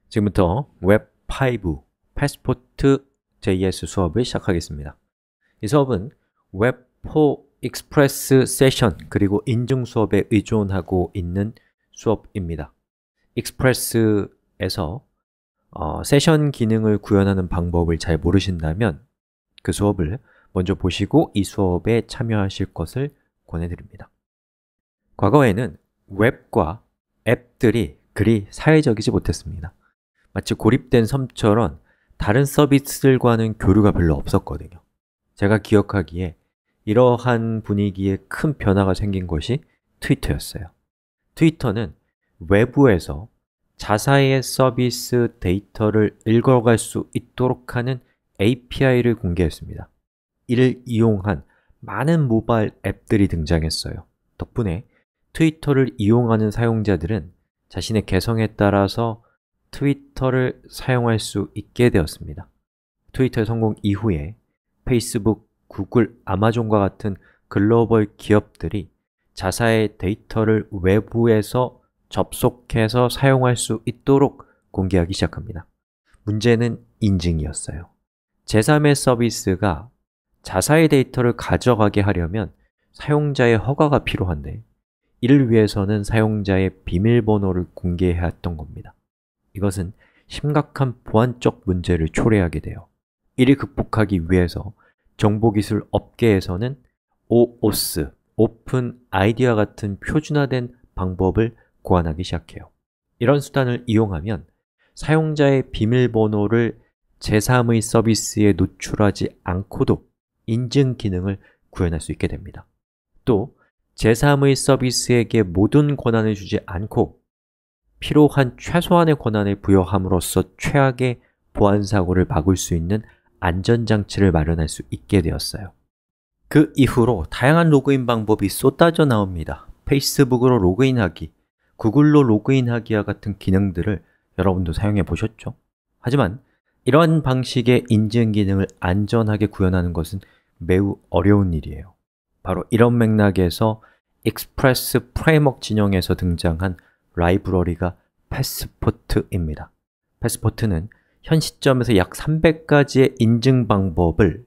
지금부터 웹5 패스포트 JS 수업을 시작하겠습니다. 이 수업은 웹4 익스프레스 세션 그리고 인증 수업에 의존하고 있는 수업입니다. 익스프레스에서 세션 기능을 구현하는 방법을 잘 모르신다면 그 수업을 먼저 보시고 이 수업에 참여하실 것을 권해드립니다. 과거에는 웹과 앱들이 그리 사회적이지 못했습니다. 마치 고립된 섬처럼 다른 서비스들과는 교류가 별로 없었거든요. 제가 기억하기에 이러한 분위기에 큰 변화가 생긴 것이 트위터였어요. 트위터는 외부에서 자사의 서비스 데이터를 읽어갈 수 있도록 하는 API를 공개했습니다. 이를 이용한 많은 모바일 앱들이 등장했어요. 덕분에 트위터를 이용하는 사용자들은 자신의 개성에 따라서 트위터를 사용할 수 있게 되었습니다. 트위터의 성공 이후에 페이스북, 구글, 아마존과 같은 글로벌 기업들이 자사의 데이터를 외부에서 접속해서 사용할 수 있도록 공개하기 시작합니다. 문제는 인증이었어요. 제3의 서비스가 자사의 데이터를 가져가게 하려면 사용자의 허가가 필요한데 이를 위해서는 사용자의 비밀번호를 공개해야 했던 겁니다. 이것은 심각한 보안적 문제를 초래하게 돼요. 이를 극복하기 위해서 정보기술 업계에서는 OOS, 오픈 아이디와 같은 표준화된 방법을 고안하기 시작해요. 이런 수단을 이용하면 사용자의 비밀번호를 제3의 서비스에 노출하지 않고도 인증 기능을 구현할 수 있게 됩니다. 또 제3의 서비스에게 모든 권한을 주지 않고 필요한 최소한의 권한을 부여함으로써 최악의 보안 사고를 막을 수 있는 안전장치를 마련할 수 있게 되었어요. 그 이후로 다양한 로그인 방법이 쏟아져 나옵니다. 페이스북으로 로그인하기, 구글로 로그인하기와 같은 기능들을 여러분도 사용해 보셨죠? 하지만 이러한 방식의 인증 기능을 안전하게 구현하는 것은 매우 어려운 일이에요. 바로 이런 맥락에서 익스프레스 프레임워크 진영에서 등장한 라이브러리가 패스포트입니다. 패스포트는 현 시점에서 약 300가지의 인증 방법을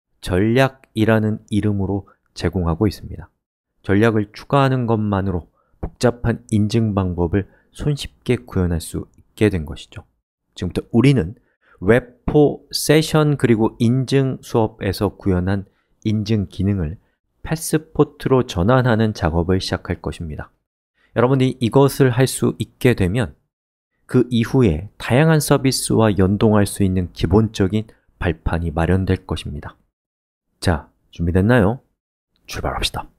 전략이라는 이름으로 제공하고 있습니다. 전략을 추가하는 것만으로 복잡한 인증 방법을 손쉽게 구현할 수 있게 된 것이죠. 지금부터 우리는 웹4 세션 그리고 인증 수업에서 구현한 인증 기능을 패스포트로 전환하는 작업을 시작할 것입니다. 여러분이 이것을 할 수 있게 되면 그 이후에 다양한 서비스와 연동할 수 있는 기본적인 발판이 마련될 것입니다. 자, 준비됐나요? 출발합시다.